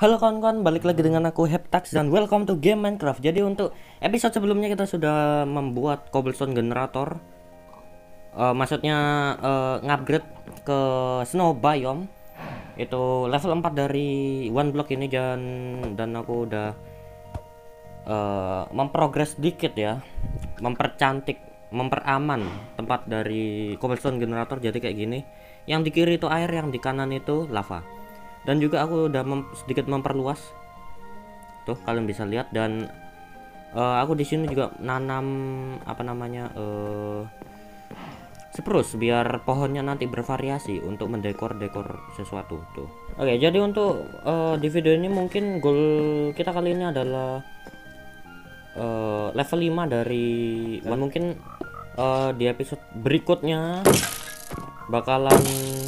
Halo kawan-kawan, balik lagi dengan aku Heptax dan welcome to game Minecraft. Jadi untuk episode sebelumnya kita sudah membuat cobblestone generator, maksudnya ngupgrade ke snow biome. Itu level 4 dari one block ini, dan aku udah memprogres dikit ya, mempercantik, memperaman tempat dari cobblestone generator. Jadi kayak gini, yang di kiri itu air, yang di kanan itu lava. Dan juga aku udah sedikit memperluas, tuh kalian bisa lihat. Dan aku di sini juga nanam apa namanya spruce, biar pohonnya nanti bervariasi untuk mendekor-dekor sesuatu tuh. Oke, jadi untuk di video ini mungkin goal kita kali ini adalah level 5 dari mungkin di episode berikutnya bakalan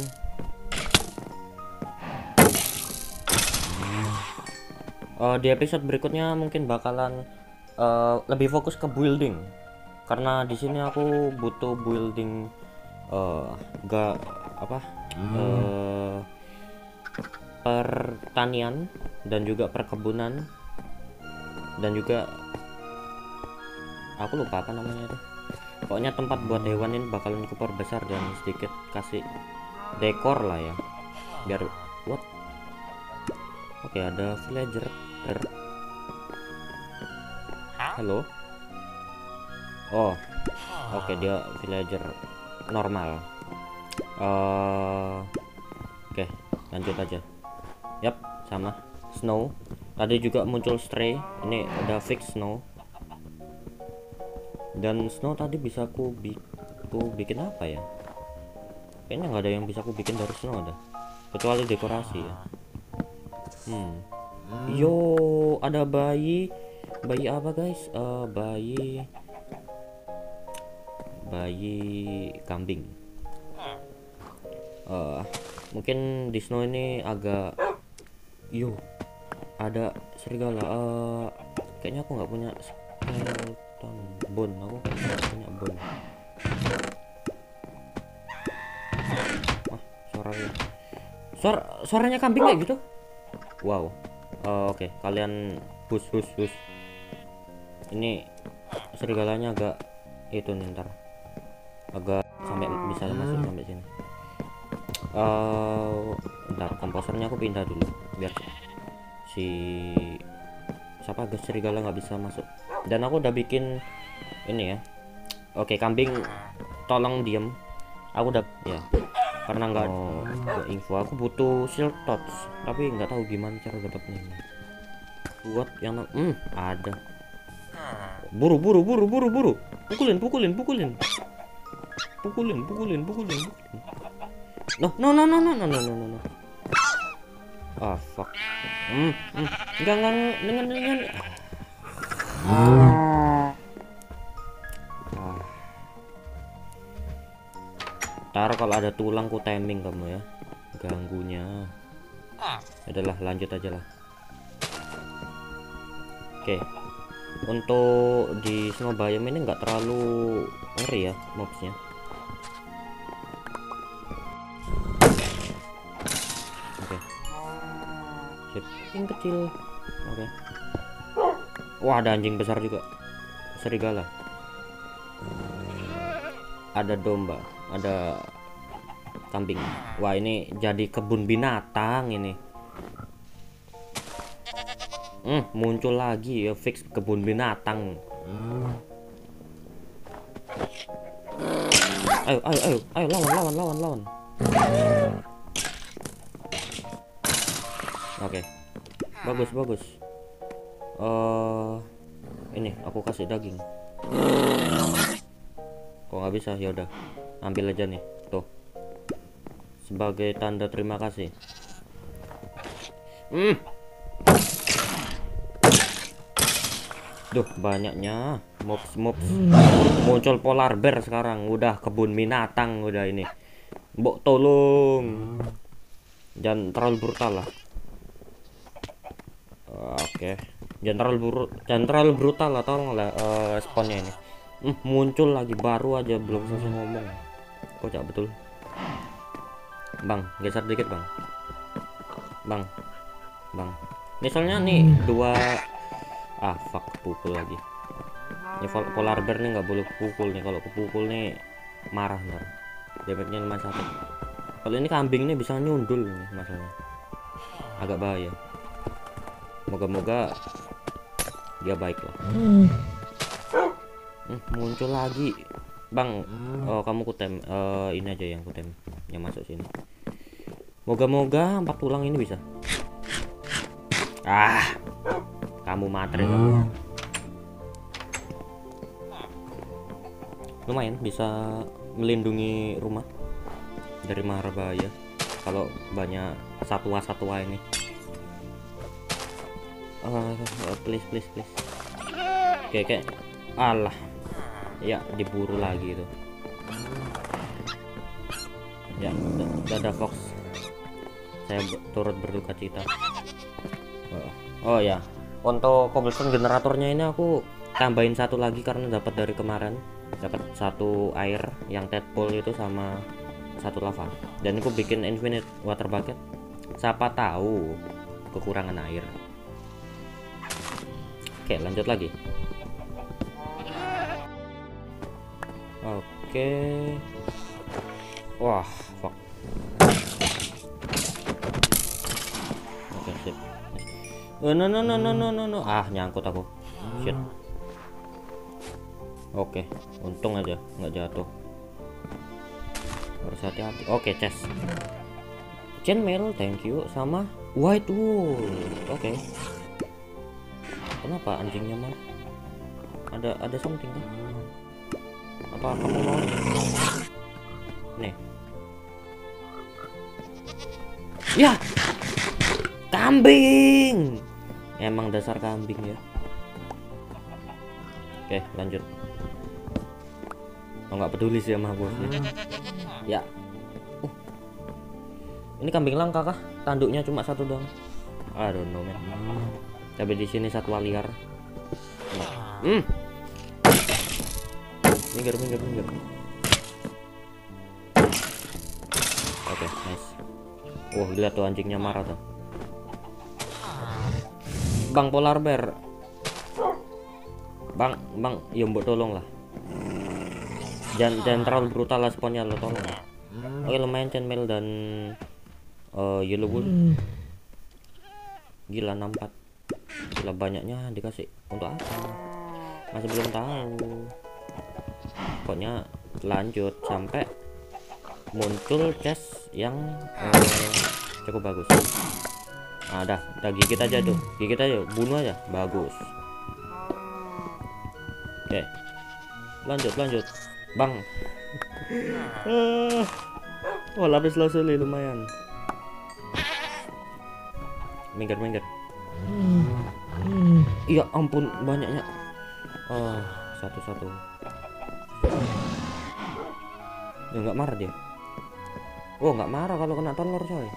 di episode berikutnya mungkin bakalan lebih fokus ke building, karena di sini aku butuh building gak apa pertanian dan juga perkebunan, dan juga aku lupa apa namanya itu. Pokoknya tempat buat hewan ini bakalan kupar besar dan sedikit kasih dekor lah ya, biar what. Oke, ada villager. Halo. Oh, oke, dia villager normal. Oke, lanjut aja. Yap, sama snow. Tadi juga muncul stray. Ini udah fix snow. Dan snow tadi bisa aku bikin apa ya? Kayaknya nggak ada yang bisa aku bikin dari snow ada, kecuali dekorasi ya. Yo, ada bayi apa guys? Bayi kambing. Mungkin di snow ini agak ada serigala. Kayaknya aku nggak punya skeleton bone. Aku nggak punya bone. Suaranya kambing kayak gitu. Wow. Oke, kalian bus. Ini serigalanya agak itu nih, ntar agak sampai bisa masuk sampai sini. Ntar komposernya aku pindah dulu biar si siapa guys serigala nggak bisa masuk. Dan aku udah bikin ini ya. Oke, kambing tolong diem. Aku udah ya, karena nggak info. Aku butuh shield torch, tapi nggak tahu gimana cara dapatnya. Buat yang ada. Buru. Pukulin. No. Ah, fuck. Enggak. Dengan. Ntar kalau ada tulang ku timing kamu ya, ganggunya. Adalah lanjut aja lah. Oke, untuk di snow biome ini nggak terlalu ngeri ya mobsnya. Oke, sip. Yang kecil. Oke. Wah, ada anjing besar juga, serigala. Ada domba, ada kambing. Wah, ini jadi kebun binatang ini. Muncul lagi ya, fix kebun binatang. Ayo lawan. Oke, bagus. Ini aku kasih daging. Kok nggak bisa? Ya udah, ambil aja nih, tuh, sebagai tanda terima kasih. Duh, banyaknya mobs. Muncul polar bear sekarang. Udah kebun binatang udah ini. Mbok tolong, jangan terlalu brutal lah. Oke, jangan terlalu brutal lah, tolong lah. Spawnnya ini muncul lagi, baru aja belum selesai ngomong. Kocak betul. Bang, geser dikit bang. Misalnya nih dua, fuck, pukul lagi. Ini polar bear nih nggak boleh pukul nih, kalau kepukul nih marah ntar. Damage-nya 51. Kalau ini kambing nih bisa nyundul nih masalahnya. Agak bahaya. Moga-moga dia baik lah. Muncul lagi. Bang, kamu kutem ini aja yang kutem yang masuk sini. Moga-moga 4 tulang ini bisa. Kamu matre kamu. Lumayan bisa melindungi rumah dari mara bahaya kalau banyak satwa-satwa ini. Please. Kayak alah ya, diburu lagi itu ya. Dadah Fox, saya turut berduka cita. Oh ya, untuk cobblestone generatornya ini aku tambahin satu lagi karena dapat dari kemarin, dapat satu air yang tadpole itu sama satu lava, dan aku bikin infinite water bucket. Siapa tahu kekurangan air. Oke, lanjut lagi. Oke. Wah, fuck. Oke, sip. No. Nyangkut aku. Shit. Oke, untung aja nggak jatuh. Harus hati-hati. Oke, chest. Chainmail, thank you, sama white wool. Oke. Kenapa anjingnya mah? Ada something kan? Apa kamu mau? Nih. Ya. Kambing. Emang dasar kambing ya. Oke, lanjut. Nggak peduli sih sama bosnya. Ya. Ini kambing langka kah? Tanduknya cuma satu doang. I don't know, man. Tapi di sini satwa liar. Minggir. Oke, nice. Lihat tuh anjingnya marah tuh. Bang polar bear. Bang, ya mbok tolong lah. Jangan terlalu brutal lah spawnnya lo, tolong. Oke, lumayan chainmail dan yellow wool. Gila 64. Gila banyaknya dikasih untuk apa? Masih belum tahu. Pokoknya lanjut sampai muncul chest yang cukup bagus. Dah gigit aja tuh, bunuh aja, bagus. Oke, lanjut bang. Lapis lazuli lumayan. Minggir. Iya ampun banyaknya. Satu. Ya nggak marah dia. Nggak marah kalau kena telur coy.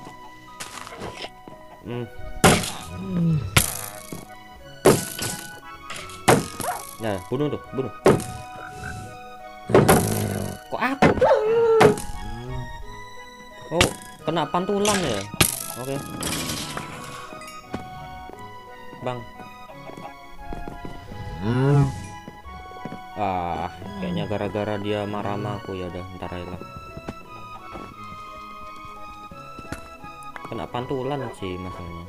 Nah, bunuh. Kok aku? Kena pantulan ya. Oke. Bang. Kayaknya gara-gara dia marah sama aku, ya udah ntar aja lah. Kena pantulan sih masalahnya.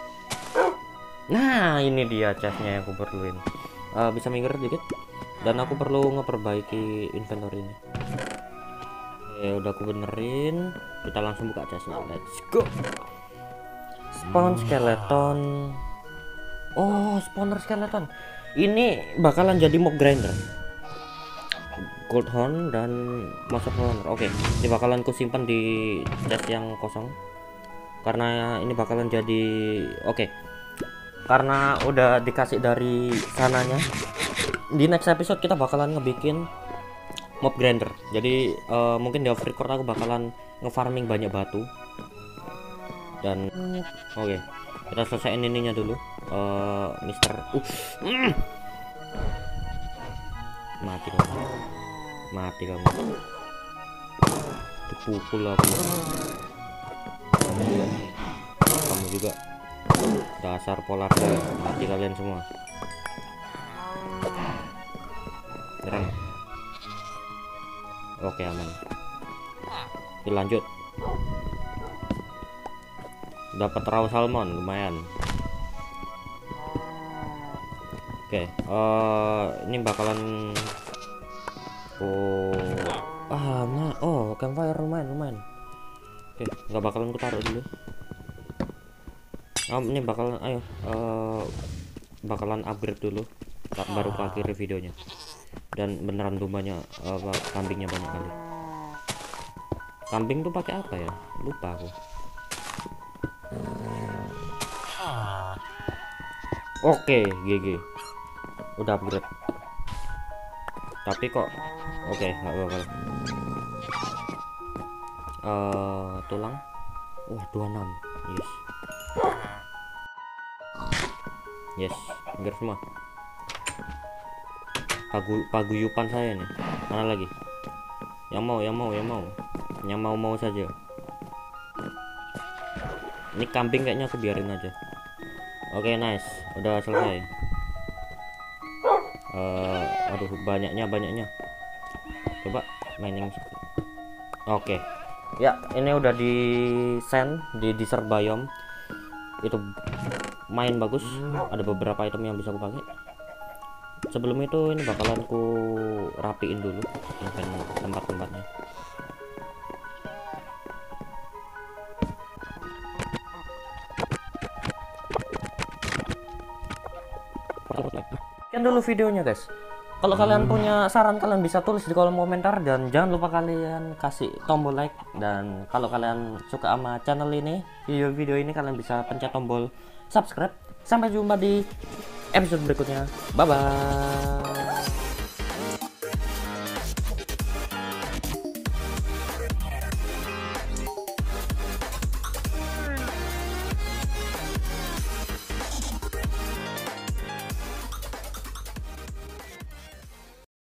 Nah, ini dia chestnya yang aku perluin. Bisa minggir dikit. Dan aku perlu ngeperbaiki inventory ini. Udah aku benerin. Kita langsung buka chestnya. Let's go. Spawn skeleton. Spawner skeleton. Ini bakalan jadi mob grinder. Gold horn dan master horn. Oke, ini bakalan ku simpan di chest yang kosong. Karena ini bakalan jadi karena udah dikasih dari sananya. Di next episode kita bakalan ngebikin mob grinder. Jadi mungkin di off record aku bakalan ngefarming banyak batu. Dan kita selesaiin ininya dulu. Mister mati kamu. Dipukul aku. Kamu juga. Dasar polar bear, mati kalian semua. Nyerang. Oke, aman. Oke, lanjut. Dapat raw salmon, lumayan. Oke, ini bakalan campfire lumayan. Oke, nggak bakalan ku taruh dulu. Ini bakalan bakalan upgrade dulu, baru ke akhir videonya. Dan beneran dombanya kambingnya banyak kali. Kambing tuh pakai apa ya? Lupa aku. Oke, GG. Udah upgrade. Tapi kok nggak bakal. Tulang. Wah, 26. Yes, hampir semua. Paguyupan saya nih. Mana lagi? Yang mau saja. Ini kambing kayaknya aku biarin aja. Oke, nice, udah selesai. Aduh, banyaknya. Coba mining. Oke. Ya, ini udah di send di desert biome. Itu main bagus. Ada beberapa item yang bisa aku pakai. Sebelum itu ini bakalan ku rapiin dulu tempat-tempatnya. Sekian dulu videonya, guys. Kalau kalian punya saran, kalian bisa tulis di kolom komentar, dan jangan lupa kalian kasih tombol like. Dan kalau kalian suka sama channel ini, video-video ini, kalian bisa pencet tombol subscribe. Sampai jumpa di episode berikutnya. Bye bye.